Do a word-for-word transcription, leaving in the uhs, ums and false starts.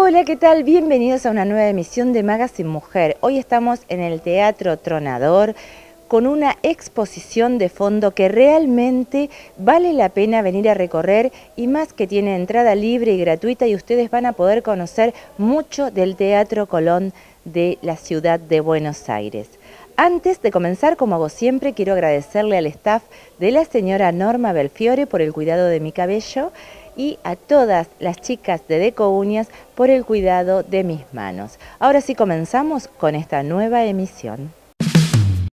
Hola, ¿qué tal? Bienvenidos a una nueva emisión de Magazine Mujer. Hoy estamos en el Teatro Tronador con una exposición de fondo que realmente vale la pena venir a recorrer y más que tiene entrada libre y gratuita y ustedes van a poder conocer mucho del Teatro Colón de la ciudad de Buenos Aires. Antes de comenzar, como hago siempre, quiero agradecerle al staff de la señora Norma Belfiore por el cuidado de mi cabello y a todas las chicas de Deco Uñas por el cuidado de mis manos. Ahora sí comenzamos con esta nueva emisión.